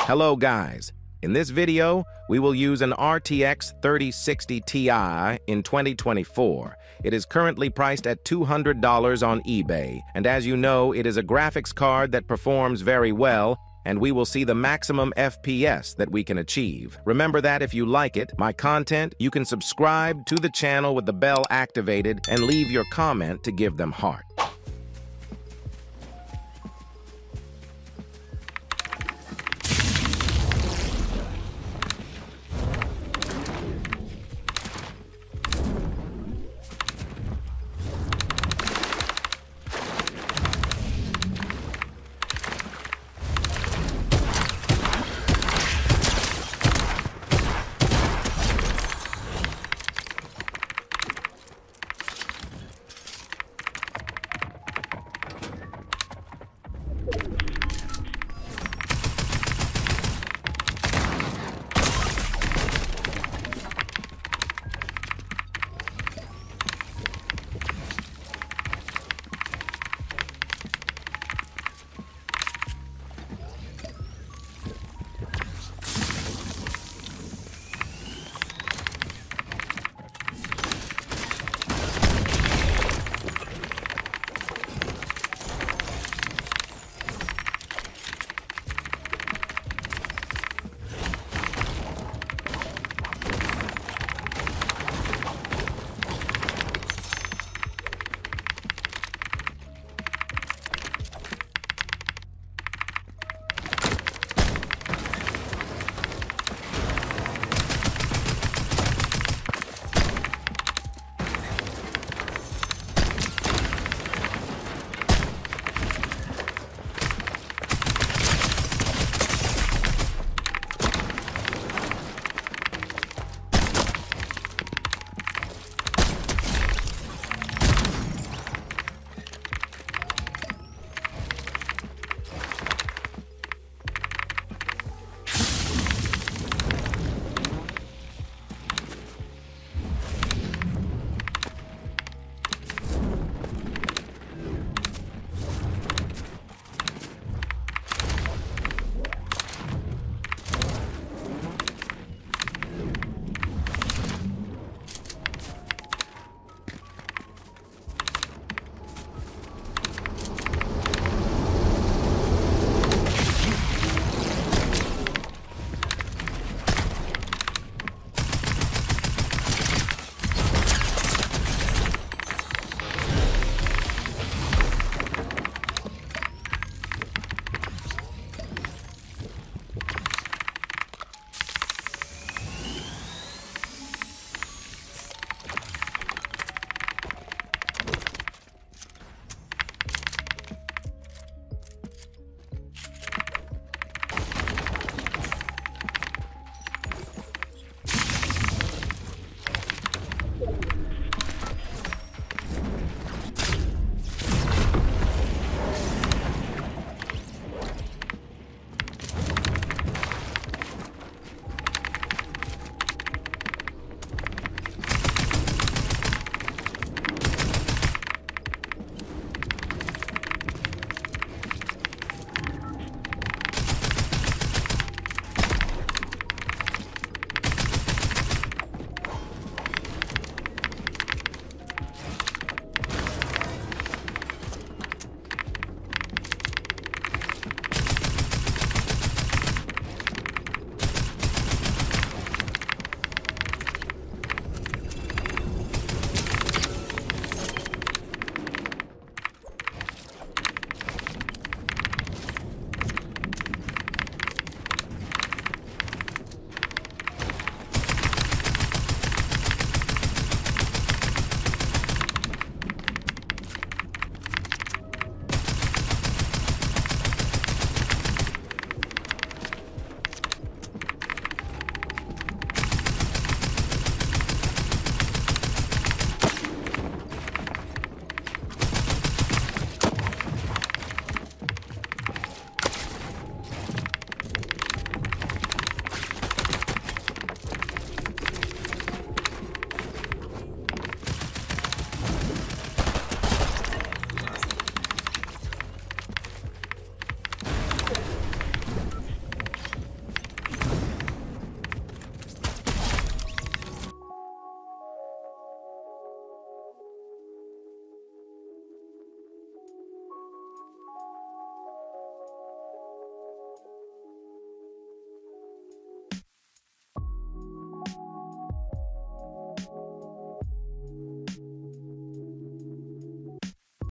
Hello guys, in this video, we will use an RTX 3060 Ti in 2024. It is currently priced at $200 on eBay, and as you know, it is a graphics card that performs very well, and we will see the maximum FPS that we can achieve. Remember that if you like it, my content, you can subscribe to the channel with the bell activated and leave your comment to give them heart.